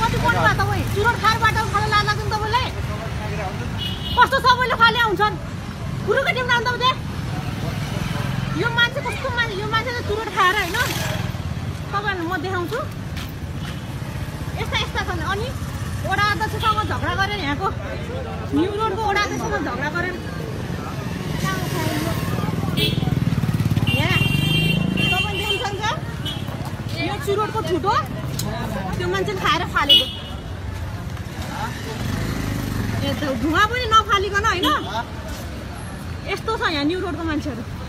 कति पढ्नु भएको तपाईँ चुरोट खाएर बाटो खान लाग्छ नि तपाईँलाई कस्तो सबैले खाले आउँछन् कुरोको टिम नाम तपाईँ यो मान्छे कस्तो मान्छे यो मान्छे त चुरोट खाएर होइन तपाईँहरूलाई म देखाउँछु यस्ता यस्ता छन् अनि वडा अध्यक्षसँग झगडा गरेर यहाँको न्यु रोडको वडा अध्यक्षसँग झगडा गरेर यहाँ तपाईँ देख्न सक्छ यो चुरोटको ठुटो त्यो मान्छे खाएर फालेको धुवा पनि नफालिकन होइन यस्तो छ यहाँ न्यु रोडको मान्छेहरू